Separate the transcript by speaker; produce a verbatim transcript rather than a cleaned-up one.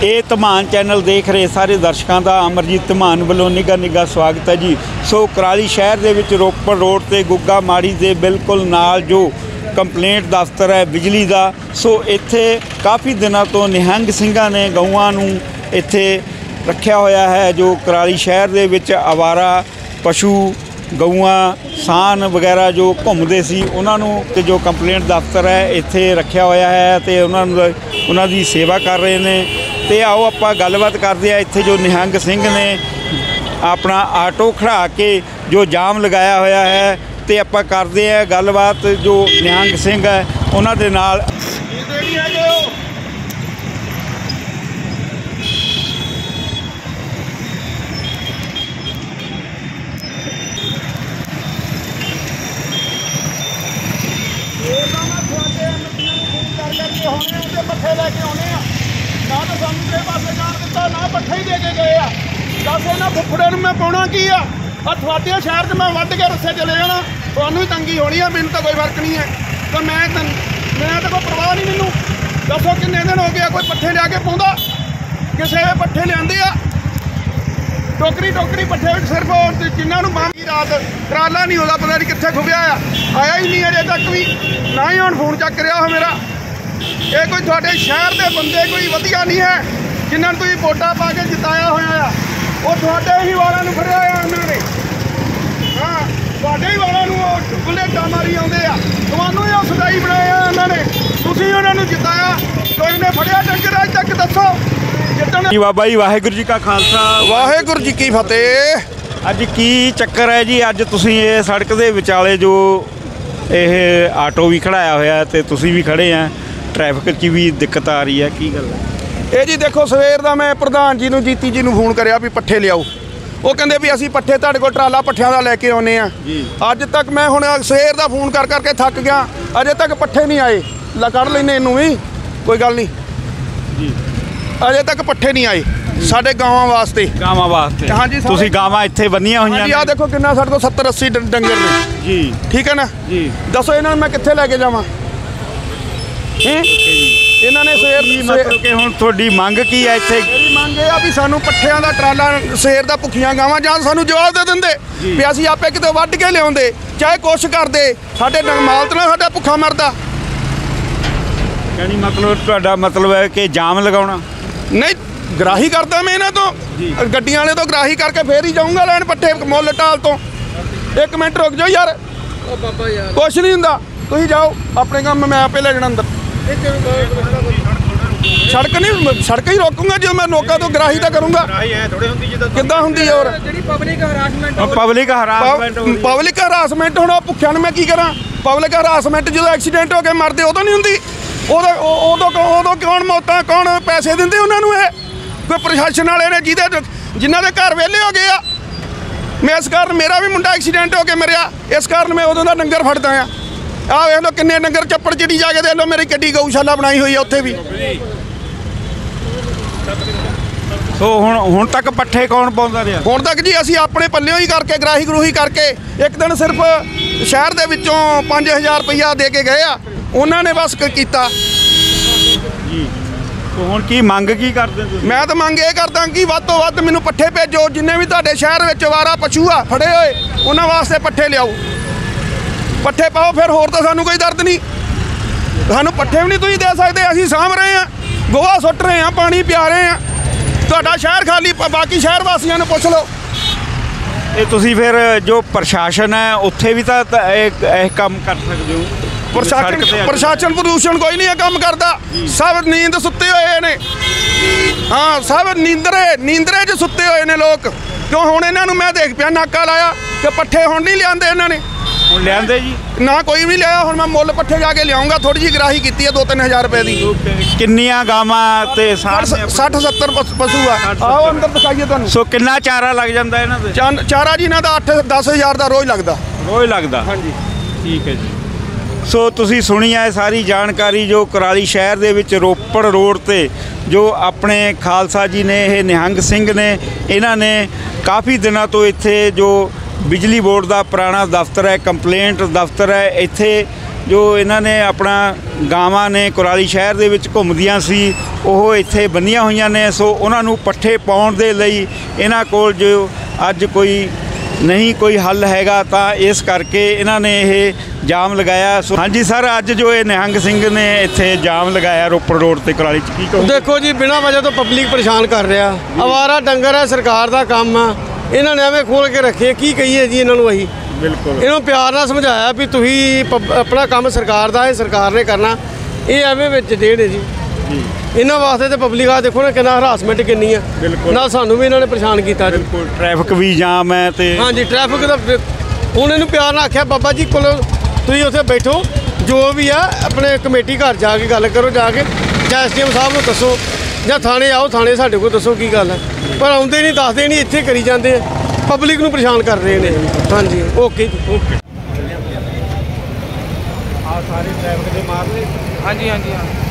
Speaker 1: ਇਹ ਧਮਾਨ ਚੈਨਲ ਦੇਖ ਰਹੇ ਸਾਰੇ ਦਰਸ਼ਕਾਂ ਦਾ ਅਮਰਜੀਤ ਧਮਾਨ ਵੱਲੋਂ ਨਿੱਘਾ ਨਿੱਘਾ ਸਵਾਗਤ ਹੈ ਜੀ। ਸੋ ਕੁਰਾਲੀ ਸ਼ਹਿਰ ਦੇ ਵਿੱਚ ਰੋਪੜ ਰੋਡ ਤੇ ਗੁੱਗਾ ਮਾੜੀ ਦੇ ਬਿਲਕੁਲ ਨਾਲ ਜੋ ਕੰਪਲੇਂਟ ਦਫ਼ਤਰ ਹੈ ਬਿਜਲੀ ਦਾ, ਸੋ ਇੱਥੇ ਕਾफ़ी ਦਿਨਾਂ ਤੋਂ ਨਿਹੰਗ ਸਿੰਘਾਂ ਨੇ ਗਊਆਂ ਨੂੰ ਇੱਥੇ ਰੱਖਿਆ ਹੋਇਆ ਹੈ। ਜੋ ਕੁਰਾਲੀ ਸ਼ਹਿਰ ਦੇ ਵਿੱਚ ਆਵਾਰਾ ਪਸ਼ੂ ਗਊਆਂ ਸਾਨ ਵਗੈਰਾ ਜੋ ਘੁੰਮਦੇ ਸੀ ਉਹਨਾਂ ਨੂੰ ਤੇ ਜੋ ਕੰਪਲੇਂਟ ਦਫ਼ਤਰ ਹੈ ਇੱਥੇ ਰੱਖਿਆ ਹੋਇਆ ਹੈ ਤੇ ਉਹਨਾਂ ਨੂੰ ਉਹਨਾਂ ਦੀ ਸੇਵਾ ਕਰ ਰਹੇ ਨੇ। ਤੇ ਆਓ ਆਪਾਂ ਗੱਲਬਾਤ ਕਰਦੇ ਆ। ਇੱਥੇ ਜੋ ਨਿਹੰਗ ਸਿੰਘ ਨੇ ਆਪਣਾ ਆਟੋ ਖੜਾ ਕੇ ਜੋ ਜਾਮ ਲਗਾਇਆ ਹੋਇਆ ਹੈ ਤੇ ਆਪਾਂ ਕਰਦੇ ਆ ਗੱਲਬਾਤ ਜੋ ਨਿਹੰਗ ਸਿੰਘ ਹੈ ਉਹਨਾਂ ਦੇ ਨਾਲ।
Speaker 2: पट्ठे लैके आने ना तो सामने पास जान दिता ना पट्ठे ही दे के गए आ। दस इन्होंने फुफड़े मैं पाना की आ थोड़े शहर से मैं वध के रस्ते चले जाना थानू ही तंगी होनी है। मैनू तो कोई फर्क नहीं है तो मैं मैं तो कोई परवाह नहीं। मैनू दसो किन्ने दिन हो गया कोई पट्ठे लिया के पाँदा किसी पट्ठे लिया टोकरी टोकरी पट्ठे सिर्फ जिन्होंने मांगी रात ट्राला नहीं होता पता नहीं कितने खुबिया आया ही नहीं अजे तक भी ना ही हम फोन चक रहा हो मेरा। ये कोई थोड़े शहर के बंदे कोई वधिया नहीं है जिन्होंने तुम वोटा पा के जिताया होया वो थोड़े ही वालों फड़िया उन्होंने हाँ थोड़े ही वालों बुलेटा मारी आते थानू ही सदाई बनाया उन्होंने तुम उन्होंने जिताया कोई ने फड़िया डंगर अज तक दसो जितने।
Speaker 1: बाबा जी वाहेगुरू जी का खालसा
Speaker 2: वाहेगुरू जी की फतेह।
Speaker 1: अज की चक्कर है जी अज तुसीं ये सड़क के विचाले जो ये आटो भी खड़ाया होया ते तुसीं भी खड़े हैं ट्रैफिक च भी दिक्कत आ रही है की गल है?
Speaker 2: ਇਹ ਜੀ ਦੇਖੋ ਸਵੇਰ ਦਾ ਮੈਂ ਪ੍ਰਧਾਨ ਜੀ ਨੂੰ ਜੀਤੀ ਜੀ ਨੂੰ ਫੋਨ ਕਰਿਆ ਵੀ ਪੱਠੇ ਲਿਆਓ। ਉਹ ਕਹਿੰਦੇ ਵੀ ਅਸੀਂ ਪੱਠੇ ਤੁਹਾਡੇ ਕੋਲ ਟਰਾਲਾ ਪੱਠਿਆਂ ਦਾ ਲੈ ਕੇ ਆਉਨੇ ਆ। ਅੱਜ ਤੱਕ ਮੈਂ ਹੁਣ ਸਵੇਰ ਦਾ ਫੋਨ ਕਰ ਕਰਕੇ ਥੱਕ ਗਿਆ ਅਜੇ ਤੱਕ ਪੱਠੇ ਨਹੀਂ ਆਏ। ਲਾ ਕੱਢ ਲੈਨੇ ਇਹਨੂੰ ਵੀ ਕੋਈ ਗੱਲ ਨਹੀਂ ਜੀ ਅਜੇ ਤੱਕ ਪੱਠੇ ਨਹੀਂ ਆਏ ਸਾਡੇ ਗਾਵਾਂ ਵਾਸਤੇ।
Speaker 1: ਗਾਵਾਂ ਵਾਸਤੇ
Speaker 2: ਹਾਂਜੀ
Speaker 1: ਤੁਸੀਂ ਗਾਵਾਂ ਇੱਥੇ ਬੰਨੀਆਂ ਹੋਈਆਂ
Speaker 2: ਨੇ। ਆ ਦੇਖੋ ਕਿੰਨਾ ਸਾਡੇ ਕੋਲ ਸੱਤਰ ਅੱਸੀ ਡੰਗਰ ਨੇ ਜੀ ਠੀਕ ਹੈ ਨਾ ਜੀ। ਦੱਸੋ ਇਹਨਾਂ ਨੂੰ ਮੈਂ ਕਿੱਥੇ ਲੈ ਕੇ ਜਾਵਾਂ? ਇਹਨਾਂ ਨੇ ਸਵੇਰ
Speaker 1: ਮਤਲਬ ਕਿ ਹੁਣ ਤੁਹਾਡੀ ਮੰਗ ਕੀ ਹੈ ਇੱਥੇ?
Speaker 2: ਮੇਰੀ ਮੰਗ ਇਹ ਆ ਵੀ ਸਾਨੂੰ ਪੱਠਿਆਂ ਦਾ ਟਰਾਲਾ ਸਵੇਰ ਦਾ ਭੁੱਖੀਆਂ ਗਾਵਾਂ ਜਾਂ ਸਾਨੂੰ ਜਵਾਬ ਦੇ ਦਿੰਦੇ ਵੀ ਅਸੀਂ ਆਪੇ ਕਿਤੇ ਵੱਢ ਕੇ ਲਿਆਉਂਦੇ ਚਾਹੇ ਕੁਛ ਕਰਦੇ ਸਾਡੇ ਮਾਲਕ ਨਾਲ ਸਾਡਾ ਭੁੱਖਾ ਮਰਦਾ।
Speaker 1: ਯਾਨੀ ਮਤਲਬ ਤੁਹਾਡਾ ਮਤਲਬ ਹੈ ਕਿ ਜਾਮ ਲਗਾਉਣਾ?
Speaker 2: ਨਹੀਂ ਗਰਾਹੀ ਕਰਦਾ ਮੈਂ ਇਹਨਾਂ ਤੋਂ ਗੱਡੀਆਂ ਵਾਲੇ ਤੋਂ ਗਰਾਹੀ ਕਰਕੇ ਫੇਰ ਹੀ ਜਾਊਂਗਾ ਲੈਣ ਪੱਠੇ ਮੁੱਲ ਟਾਲ ਤੋਂ। ਇੱਕ ਮਿੰਟ ਰੁਕ ਜਾਓ ਯਾਰ ਕੁਛ ਨਹੀਂ ਹੁੰਦਾ ਤੁਸੀਂ ਜਾਓ ਆਪਣੇ ਕੰਮ ਮੈਂ ਆਪੇ ਲੈ ਜਾਣਾ ਅੰਦਰ। ਸੜਕ ਨਹੀਂ ਸੜਕ ਹੀ ਰੋਕੂੰਗਾ ਜੋ ਮੈਂ ਲੋਕਾਂ ਤੋਂ ਗਰਾਹੀ ਤਾਂ ਕਰੂੰਗਾ। ਕਿੱਦਾਂ ਹੁੰਦੀ ਹੈ? ਹੋਰ
Speaker 1: public harassment public harassment
Speaker 2: public harassment ਹੁਣ ਭੁੱਖਿਆਂ ਨੂੰ ਮੈਂ ਕੀ ਕਰਾਂ? ਪਬਲਿਕ ਹਰਾਸਮੈਂਟ ਜਦੋਂ ਐਕਸੀਡੈਂਟ ਹੋ ਕੇ ਮਰਦੇ ਉਦੋਂ ਨਹੀਂ ਹੁੰਦੀ? ਉਦੋਂ ਉਦੋਂ ਉਦੋਂ ਕੌਣ ਮੌਤਾਂ ਕੌਣ ਪੈਸੇ ਦਿੰਦੇ ਉਹਨਾਂ ਨੂੰ? ਇਹ ਕੋਈ ਪ੍ਰਸ਼ਾਸਨ ਵਾਲੇ ਨੇ ਜਿਹਦੇ ਜਿਨ੍ਹਾਂ ਦੇ ਘਰ ਵਿਹਲੇ ਹੋ ਗਏ ਆ। ਮੈਂ ਇਸ ਕਾਰਨ ਮੇਰਾ ਵੀ ਮੁੰਡਾ ਐਕਸੀਡੈਂਟ ਹੋ ਕੇ ਮਰਿਆ ਇਸ ਕਾਰਨ ਮੈਂ ਉਦੋਂ ਦਾ ਡੰਗਰ ਫੜਦਾ ਆ। ਆਹ ਵੇਖ ਲਓ ਕਿੰਨੇ ਡੰਗਰ ਚੱਪੜ ਚਿੜੀ ਜਾ ਕੇ ਦੇਖ ਲਓ ਮੇਰੀ ਕਿੱਡੀ ਗਊਸ਼ਾਲਾ ਬਣਾਈ ਹੋਈ ਆ ਉੱਥੇ ਵੀ।
Speaker 1: ਸੋ ਹੁਣ ਹੁਣ ਤੱਕ ਪੱਠੇ ਕੌਣ ਪਾਉਂਦਾ ਰਿਹਾ?
Speaker 2: ਹੁਣ ਤੱਕ ਜੀ ਅਸੀਂ ਆਪਣੇ ਪੱਲਿਓਂ ਹੀ ਕਰਕੇ ਗਰਾਹੀ ਗਰੂਹੀ ਕਰਕੇ ਇੱਕ ਦਿਨ ਸਿਰਫ ਸ਼ਹਿਰ ਦੇ ਵਿੱਚੋਂ ਪੰਜ ਹਜ਼ਾਰ ਰੁਪਈਆ ਦੇ ਕੇ ਗਏ ਆ ਉਹਨਾਂ ਨੇ ਬਸ ਕੀਤਾ
Speaker 1: ਜੀ। ਹੁਣ ਕੀ ਮੰਗ ਕੀ ਕਰਦੇ ਤੁਸੀਂ?
Speaker 2: ਮੈਂ ਤਾਂ ਮੰਗ ਇਹ ਕਰਦਾ ਕਿ ਵੱਧ ਤੋਂ ਵੱਧ ਮੈਨੂੰ ਪੱਠੇ ਭੇਜੋ। ਜਿੰਨੇ ਵੀ ਤੁਹਾਡੇ ਸ਼ਹਿਰ ਵਿੱਚ ਅਵਾਰਾ ਪਸ਼ੂ ਆ ਫੜੇ ਹੋਏ ਉਹਨਾਂ ਵਾਸਤੇ ਪੱਠੇ ਲਿਆਓ। ਪੱਠੇ ਪਾਓ ਫਿਰ ਹੋਰ ਤਾਂ ਸਾਨੂੰ ਕੋਈ ਦਰਦ ਨਹੀਂ। ਸਾਨੂੰ ਪੱਠੇ ਵੀ ਨਹੀਂ ਤੁਸੀਂ ਦੇ ਸਕਦੇ ਅਸੀਂ ਸਾਂਭ ਰਹੇ ਹਾਂ ਗੋਹਾ ਸੁੱਟ ਰਹੇ ਹਾਂ ਪਾਣੀ ਪਿਆ ਰਹੇ ਹਾਂ। ਤੁਹਾਡਾ ਸ਼ਹਿਰ ਖਾਲੀ ਬਾਕੀ ਸ਼ਹਿਰ ਵਾਸੀਆਂ ਨੂੰ ਪੁੱਛ ਲਓ।
Speaker 1: ਇਹ ਤੁਸੀਂ ਫਿਰ ਜੋ ਪ੍ਰਸ਼ਾਸਨ ਹੈ ਉੱਥੇ ਵੀ ਤਾਂ ਇਹ ਇਹ ਕੰਮ ਕਰ ਸਕਦੇ ਹੋ?
Speaker 2: ਪ੍ਰਸ਼ਾਸਨ ਪ੍ਰਸ਼ਾਸਨ ਪ੍ਰਦੂਸ਼ਣ ਕੋਈ ਨਹੀਂ ਇਹ ਕੰਮ ਕਰਦਾ। ਸਭ ਨੀਂਦ ਸੁੱਤੇ ਹੋਏ ਨੇ। ਹਾਂ ਸਭ ਨੀਂਦਰੇ ਨੀਂਦਰੇ 'ਚ ਸੁੱਤੇ ਹੋਏ ਨੇ ਲੋਕ। ਕਿਉਂ ਹੁਣ ਇਹਨਾਂ ਨੂੰ ਮੈਂ ਦੇਖ ਪਿਆ ਨਾਕਾ ਲਾਇਆ ਕਿ ਪੱਠੇ ਹੁਣ ਨਹੀਂ ਲਿਆਂਦੇ ਇਹਨਾਂ ਨੇ।
Speaker 1: ਹੁਣ ਲਿਆਂਦੇ ਜੀ
Speaker 2: ਨਾ ਕੋਈ ਵੀ ਲਿਆਇਆ। ਹੁਣ ਮੈਂ ਮੁੱਲ ਪੱਠੇ ਜਾ ਕੇ ਲਿਆਉਂਗਾ। ਥੋੜੀ ਜਿਹੀ ਗਰਾਹੀ ਕੀਤੀ ਹੈ ਦੋ ਤਿੰਨ ਹਜ਼ਾਰ ਰੁਪਏ ਦੀ।
Speaker 1: ਕਿੰਨੀਆਂ ਗਾਵਾਂ ਤੇ
Speaker 2: ਸੱਠ ਸੱਤਰ ਪਸ਼ੂ ਆ। ਆਓ ਅੰਦਰ ਦਿਖਾਈਏ ਤੁਹਾਨੂੰ।
Speaker 1: ਸੋ ਕਿੰਨਾ ਚਾਰਾ ਲੱਗ ਜਾਂਦਾ ਇਹਨਾਂ ਦੇ?
Speaker 2: ਚਾਰਾ ਜੀ ਇਹਨਾਂ ਦਾ ਅੱਠ ਦਸ ਹਜ਼ਾਰ ਦਾ ਰੋਜ਼ ਲੱਗਦਾ।
Speaker 1: ਰੋਜ਼ ਲੱਗਦਾ? ਹਾਂਜੀ ਠੀਕ ਹੈ ਜੀ। ਸੋ ਤੁਸੀਂ ਸੁਣੀ ਹੈ ਸਾਰੀ ਜਾਣਕਾਰੀ ਜੋ ਕੁਰਾਲੀ ਸ਼ਹਿਰ ਦੇ ਵਿੱਚ ਰੋਪੜ ਰੋਡ ਤੇ ਜੋ ਆਪਣੇ ਖਾਲਸਾ ਜੀ ਨੇ ਇਹ ਨਿਹੰਗ ਸਿੰਘ ਨੇ ਇਹਨਾਂ ਨੇ ਕਾफ़ी ਦਿਨਾਂ ਤੋਂ ਇੱਥੇ ਜੋ ਬਿਜਲੀ ਬੋਰਡ ਦਾ ਪੁਰਾਣਾ ਦਫ਼ਤਰ ਹੈ ਕੰਪਲੇਂਟ ਦਫ਼ਤਰ ਹੈ ਇੱਥੇ ਜੋ ਇਹਨਾਂ ਨੇ ਆਪਣਾ ਗਾਵਾਂ ਨੇ ਕੁਰਾਲੀ ਸ਼ਹਿਰ ਦੇ ਵਿੱਚ ਘੁੰਮਦੀਆਂ ਸੀ, ਉਹ ਇੱਥੇ ਬੰਨੀਆਂ ਹੋਈਆਂ ਨੇ। ਸੋ ਉਹਨਾਂ ਨੂੰ ਪੱਠੇ ਪਾਉਣ ਦੇ ਲਈ ਇਹਨਾਂ ਕੋਲ ਜੋ ਅੱਜ ਕੋਈ ਨਹੀਂ ਕੋਈ ਹੱਲ ਹੈਗਾ, ਤਾਂ ਇਸ ਕਰਕੇ ਇਹਨਾਂ ਨੇ ਇਹ ਜਾਮ ਲਗਾਇਆ। ਸੋ ਹਾਂਜੀ ਸਰ, ਅੱਜ ਜੋ ਇਹ ਨਿਹੰਗ ਸਿੰਘ ਨੇ ਇੱਥੇ ਜਾਮ ਲਗਾਇਆ ਰੋਪੜ ਰੋਡ ਤੇ ਕੁਰਾਲੀ 'ਚ, ਕੀ ਕਹੋ?
Speaker 3: ਦੇਖੋ ਜੀ, ਬਿਨਾਂ ਵਜ੍ਹਾ ਤੋਂ ਪਬਲਿਕ ਪਰੇਸ਼ਾਨ ਕਰ ਰਿਹਾ। ਅਵਾਰਾ ਡੰਗਰ ਹੈ, ਸਰਕਾਰ ਦਾ ਕੰਮ ਆ, ਇਹਨਾਂ ਨੇ ਐਵੇਂ ਖੋਲ ਕੇ ਰੱਖੇ। ਕੀ ਕਹੀਏ ਜੀ ਇਹਨਾਂ ਨੂੰ? ਅਸੀਂ
Speaker 1: ਬਿਲਕੁਲ
Speaker 3: ਇਹਨੂੰ ਪਿਆਰ ਨਾਲ ਸਮਝਾਇਆ ਵੀ ਤੁਸੀਂ ਪਬ- ਆਪਣਾ ਕੰਮ ਸਰਕਾਰ ਦਾ ਹੈ, ਸਰਕਾਰ ਨੇ ਕਰਨਾ। ਇਹ ਐਵੇਂ ਵਿੱਚ ਡੇਢ ਹੈ ਜੀ
Speaker 1: ਜੀ
Speaker 3: ਇਹਨਾਂ ਵਾਸਤੇ। ਤੇ ਪਬਲਿਕ ਆ ਦੇਖੋ ਨਾ ਕਿੰਨਾ ਹਰਾਸਮੈਂਟ ਕਿੰਨੀ ਆ।
Speaker 1: ਬਿਲਕੁਲ।
Speaker 3: ਨਾਲ ਸਾਨੂੰ ਵੀ ਇਹਨਾਂ ਨੇ ਪਰੇਸ਼ਾਨ ਕੀਤਾ ਜੀ।
Speaker 1: ਬਿਲਕੁਲ, ਟ੍ਰੈਫਿਕ ਵੀ ਜਾਮ ਹੈ ਤੇ
Speaker 3: ਹਾਂਜੀ, ਟ੍ਰੈਫਿਕ ਦਾ ਹੁਣ ਇਹਨੂੰ ਪਿਆਰ ਨਾਲ ਆਖਿਆ, ਬਾਬਾ ਜੀ ਕੋਲ ਤੁਸੀਂ ਉੱਥੇ ਬੈਠੋ, ਜੋ ਵੀ ਆ ਆਪਣੇ ਕਮੇਟੀ ਘਰ ਜਾ ਕੇ ਗੱਲ ਕਰੋ, ਜਾ ਕੇ ਜਾਂ ਐਸ ਡੀ ਐਮ ਸਾਹਿਬ ਨੂੰ ਦੱਸੋ, ਜਾਂ ਥਾਣੇ ਆਓ, ਥਾਣੇ ਸਾਡੇ ਕੋਲ ਦੱਸੋ ਕੀ ਗੱਲ ਹੈ। ਪਰ ਆਉਂਦੇ ਨਹੀਂ, ਦੱਸਦੇ ਨਹੀਂ, ਇੱਥੇ ਕਰੀ ਜਾਂਦੇ ਆ, ਪਬਲਿਕ ਨੂੰ ਪਰੇਸ਼ਾਨ ਕਰ ਰਹੇ ਨੇ। ਹਾਂਜੀ, ਓਕੇ ਜੀ, ਓਕੇ।
Speaker 1: ਆ ਸਾਰੇ ਟ੍ਰੈਫਿਕ ਦੇ ਮਾਰ ਲਏ।
Speaker 4: ਹਾਂਜੀ ਹਾਂਜੀ ਹਾਂ